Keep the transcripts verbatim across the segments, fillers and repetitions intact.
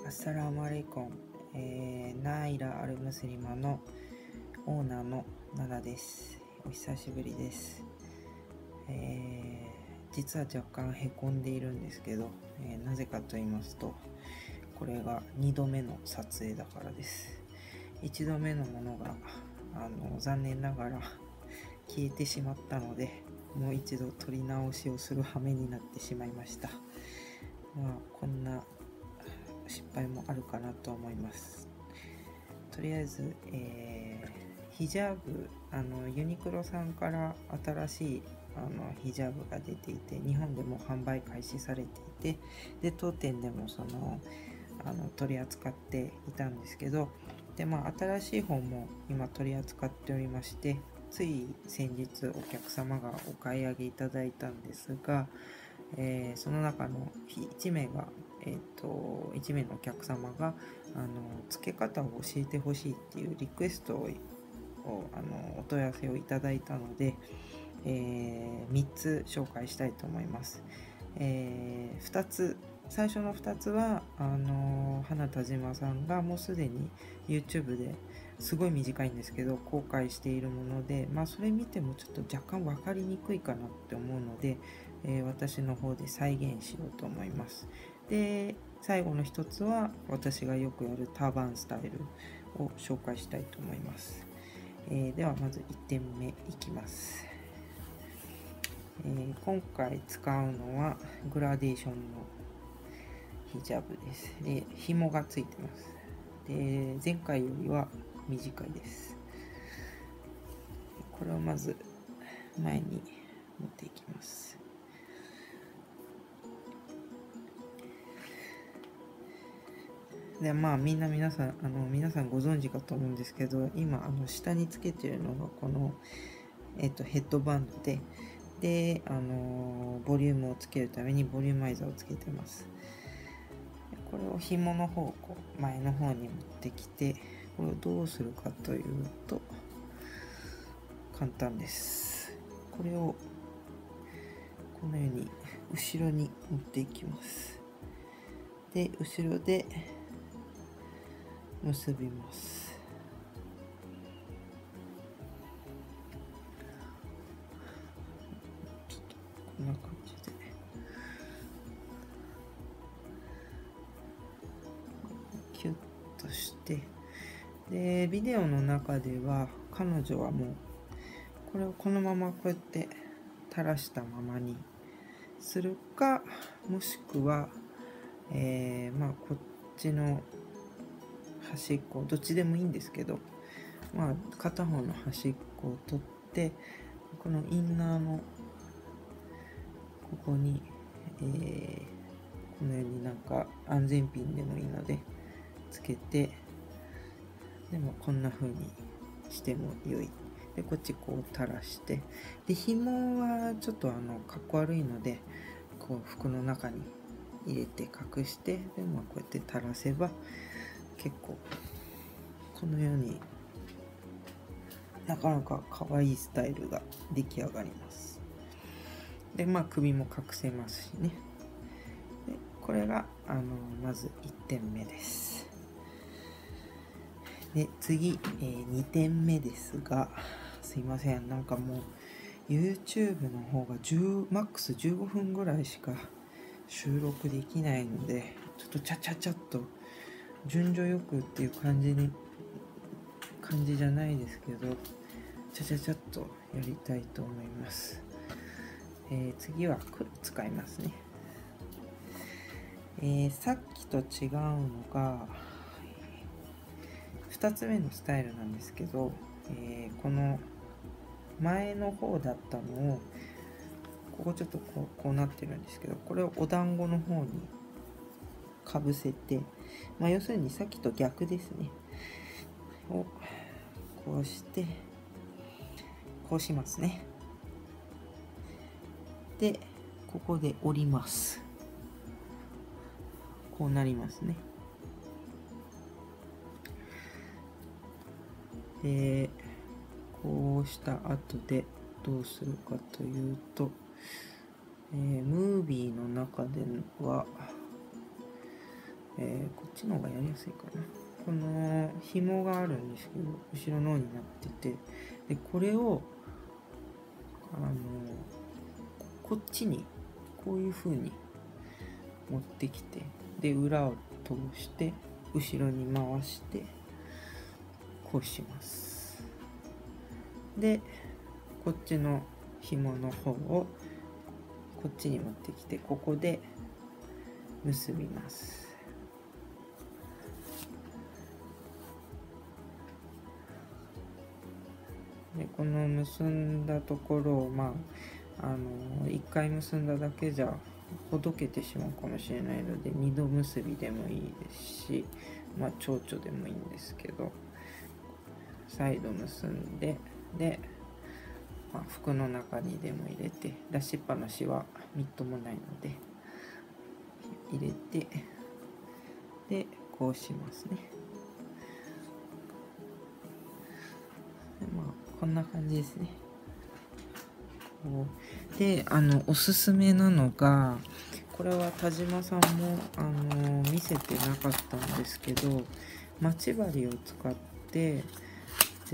アッサラームアレイコン、えー、ナイラ・アル・ムスリマのオーナーのナナです。お久しぶりです。えー、実は若干へこんでいるんですけど、えー、なぜかと言いますと、これがにどめの撮影だからです。いちどめのものがあの残念ながら消えてしまったので、もう一度撮り直しをする羽目になってしまいました。まあこんな失敗もあるかなと思います。とりあえず、えー、ヒジャーブ、あのユニクロさんから新しいあのヒジャーブが出ていて、日本でも販売開始されていて、で当店でもそのあの取り扱っていたんですけど、でまあ新しい方も今取り扱っておりまして、つい先日お客様がお買い上げいただいたんですが、えー、その中のいち名が、えー、といち名のお客様があの付け方を教えてほしいっていうリクエストをあのお問い合わせをいただいたので、えー、みっつ紹介したいと思います。えー、ふたつ最初のふたつはあの花田島さんがもうすでに YouTube ですごい短いんですけど公開しているもので、まあそれ見てもちょっと若干分かりにくいかなって思うので、えー、私の方で再現しようと思います。で最後の一つは私がよくやるターバンスタイルを紹介したいと思います。えー、ではまずいってんめいきます。えー、今回使うのはグラデーションのヒジャブです。で、紐がついてます。で、前回よりは短いです。これをまず前に持っていきます。で、まあみんな皆さん、あの、皆さんご存知かと思うんですけど、今、あの、下につけてるのがこの、えっと、ヘッドバンドで、で、あの、ボリュームをつけるためにボリューマイザーをつけてます。これを紐の方をこう前の方に持ってきて、これをどうするかというと簡単です。これをこのように後ろに持っていきます。で、後ろで結びます。こんな感じでキュッとして、でビデオの中では彼女はもうこれをこのままこうやって垂らしたままにするか、もしくは、えー、まあこっちの端っこどっちでもいいんですけど、まあ片方の端っこを取って、このインナーのここに、えー、このようになんか安全ピンでもいいのでつけて、でもこんな風にしても良い。でこっちこう垂らして、で紐はちょっとあのかっこ悪いのでこう服の中に入れて隠して、でまあこうやって垂らせば結構このようになかなか可愛いスタイルが出来上がります。でまあ首も隠せますしね。でこれがあのまずいってんめです。で次、えー、にてんめですが、すいません、なんかもう YouTube の方がじゅうマックスじゅうごふんぐらいしか収録できないので、ちょっとちゃちゃちゃっと順序よくっていう感じに感じじゃないですけど、ちゃちゃちゃっとやりたいと思います。えー、次は黒使いますね。えー、さっきと違うのがふたつめのスタイルなんですけど、えー、この前の方だったのをここちょっとこう、こうなってるんですけど、これをお団子の方にかぶせて、まあ要するにさっきと逆ですね。をこうしてこうしますね。でここで折ります。こうなりますね。でこうした後でどうするかというと、えー、ムービーの中では、 えー、こっちの方がやりやすいかな。この紐があるんですけど、後ろの方になってて、でこれをあのこっちにこういう風に持ってきて、で裏を通して後ろに回してこうします。でこっちの紐の方をこっちに持ってきて、ここで結びます。でこの結んだところをまああのいっかい結んだだけじゃほどけてしまうかもしれないので、にど結びでもいいですし、まあ蝶々でもいいんですけど、再度結んで、で、まあ、服の中にでも入れて、出しっぱなしはみっともないので入れて、でこうしますね。でまあこんな感じですね。こうであのおすすめなのが、これは田島さんもあの見せてなかったんですけど、待ち針を使って、で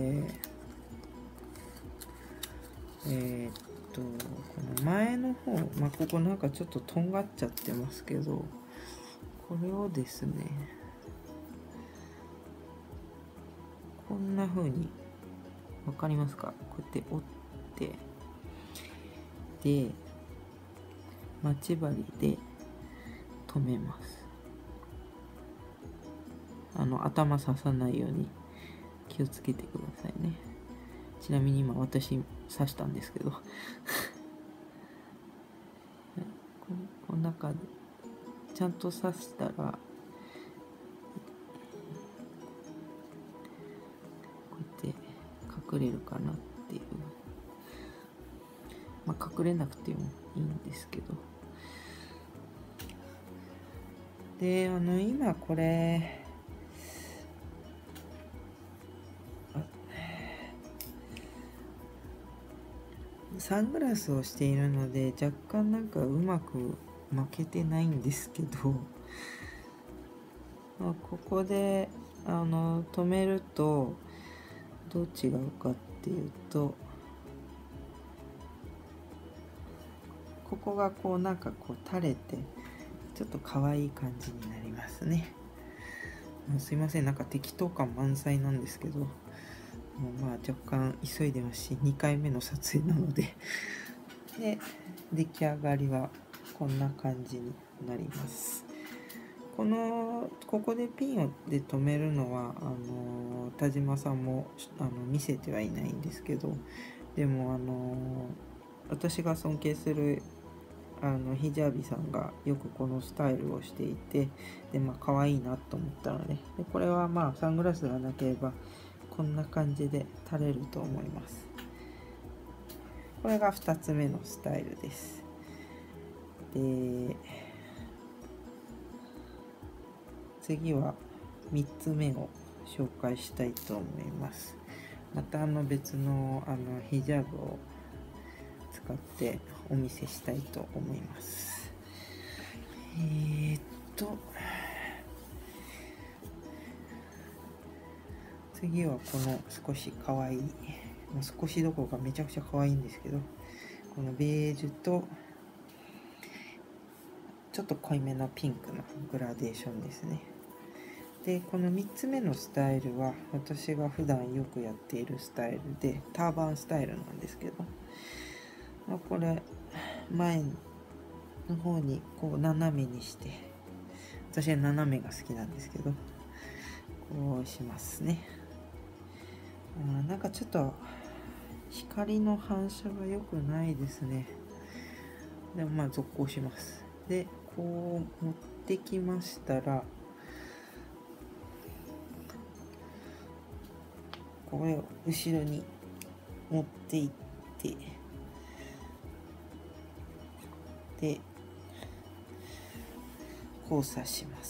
えー、っとこの前の方、まあ、ここなんかちょっととんがっちゃってますけど、これをですねこんな風に、わかりますか？こうやって折って、で待ち針で留めます。あの頭刺さないように気をつけてくださいね。ちなみに今私刺したんですけどこんな感じ、ちゃんと刺したらこうやって隠れるかなっていう、まあ隠れなくてもいいんですけど、であの今これサングラスをしているので若干なんかうまく負けてないんですけど、まあ、ここであの止めるとどう違うかっていうと、ここがこうなんかこう垂れてちょっと可愛い感じになりますね。すいません、なんか適当感満載なんですけど、もうまあ若干急いでますし、にかいめの撮影なのでで出来上がりはこんな感じになります。このここでピンをで留めるのはあの田島さんもあの見せてはいないんですけど、でもあの私が尊敬するあのヒジャービさんがよくこのスタイルをしていて、でまあ可愛いなと思ったので、でこれはまあサングラスがなければこんな感じで垂れると思います。これがふたつめのスタイルです。で次はみっつめを紹介したいと思います。またあの別のあのヒジャブを使ってお見せしたいと思います。えー、っと次はこの少しかわいい、少しどころかめちゃくちゃかわいいんですけど、このベージュとちょっと濃いめのピンクのグラデーションですね。でこのみっつめのスタイルは私が普段よくやっているスタイルで、ターバンスタイルなんですけど、まあ、これ前の方にこう斜めにして、私は斜めが好きなんですけど、こうしますね。あ、なんかちょっと光の反射が良くないですね。でもまあ続行します。でこう持ってきましたら、これを後ろに持っていって、で交差します。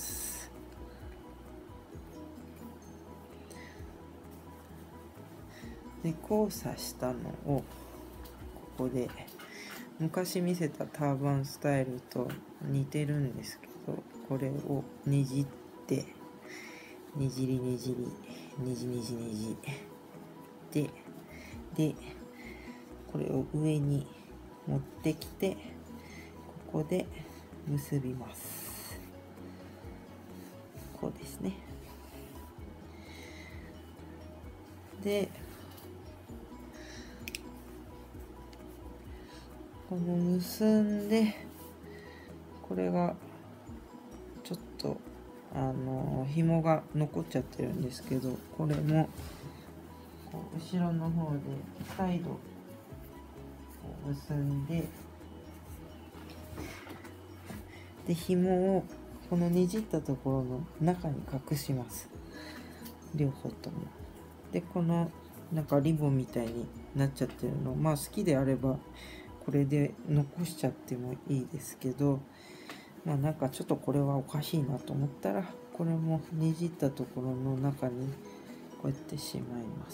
で交差したのをここで昔見せたターバンスタイルと似てるんですけそうこれをねじってねじりねじりねじねじねじででこれを上に持ってきてここで結びます。こうですね。でこの結んでこれがちょっとあの紐が残っちゃってるんですけど、これもこう後ろの方で再度結んで、で紐をこのねじったところの中に隠します、両方とも。でこのなんかリボンみたいになっちゃってるの、まあ好きであればこれで残しちゃってもいいですけど、まあなんかちょっとこれはおかしいなと思ったらこれもねじったところの中にこうやってしまいます。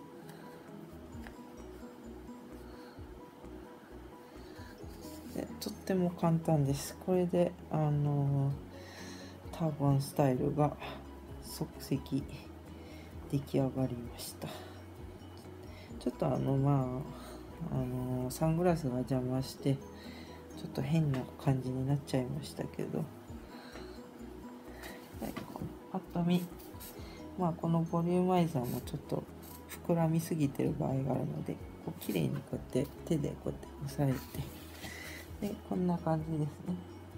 でとっても簡単です。これであのターバンスタイルが即席出来上がりました。ちょっとあのまああのサングラスが邪魔してちょっと変な感じになっちゃいましたけど、はい、パッと見まあこのボリューマイザーもちょっと膨らみすぎてる場合があるので、こう綺麗にこうやって手でこうやって押さえて、でこんな感じですね。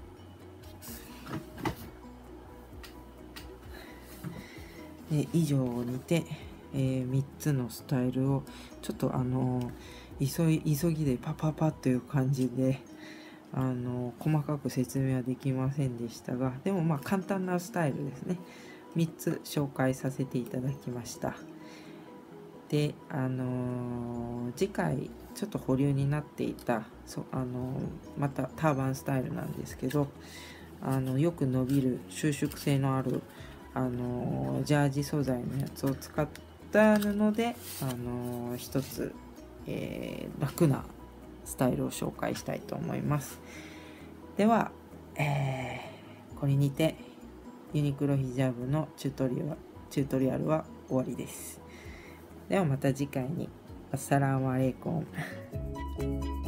で以上にて、えー、みっつのスタイルをちょっとあの急い急ぎでパパパという感じであの細かく説明はできませんでしたが、でもまあ簡単なスタイルですね。みっつ紹介させていただきました。であのー、次回ちょっと保留になっていたそあのー、またターバンスタイルなんですけど、あのよく伸びる収縮性のあるあのジャージ素材のやつを使った布であの一つ、えー、楽なスタイルを紹介したいと思います。では、えー、これにてユニクロヒジャブのチュートリアルチュートリアルは終わりです。ではまた次回に。アッサラームアレイコン。